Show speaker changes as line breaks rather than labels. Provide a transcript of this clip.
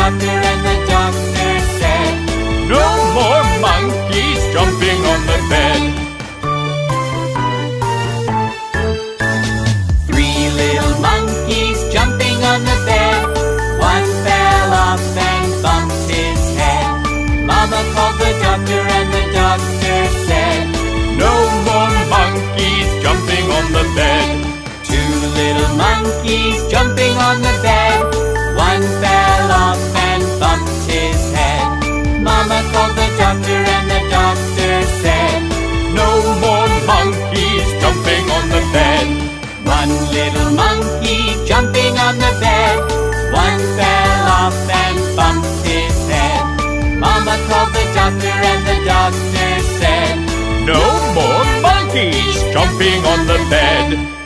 doctor, and the doctor said,
"No more monkeys jumping on the bed."
Three little monkeys jumping on the bed. One fell off and bumped his head. Mama called the doctor, and the doctor said,
"No more monkeys jumping on the bed."
Two little monkeys jumping on the bed. One fell off and bumped his head. Mama called the doctor, and the doctor said,
"No more monkeys jumping on the bed."
One little monkey jumping on the bed. One fell off and bumped his head. Mama called the doctor, and the doctor said,
"No more monkeys jumping on the bed."